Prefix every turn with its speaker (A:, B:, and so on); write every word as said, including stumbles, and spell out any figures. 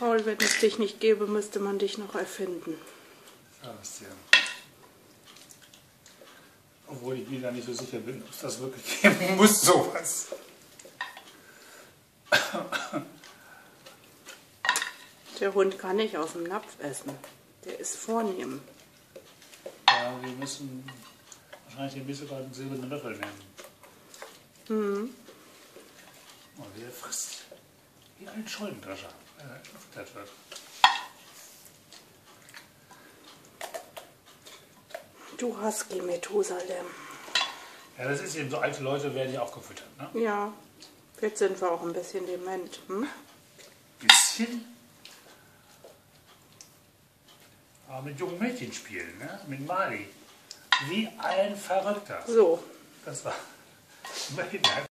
A: Paul, wenn es dich nicht gäbe, müsste man dich noch erfinden.
B: Ja, wisst ihr. Obwohl ich mir da nicht so sicher bin, ob es das wirklich geben muss, sowas.
A: Der Hund kann nicht aus dem Napf essen. Der ist vornehm.
B: Ja, wir müssen wahrscheinlich ein bisschen einen silbernen Löffel nehmen.
A: Mhm.
B: Und der frisst wie ein Scheunendrescher, wenn er gefüttert wird.
A: Du Husky Methusalem.
B: Ja, das ist eben so, alte Leute werden ja auch gefüttert, ne?
A: Ja, jetzt sind wir auch ein bisschen dement. Hm?
B: Bisschen? Aber mit jungen Mädchen spielen, ne? Mit Mali. Wie ein Verrückter.
A: So.
B: Das war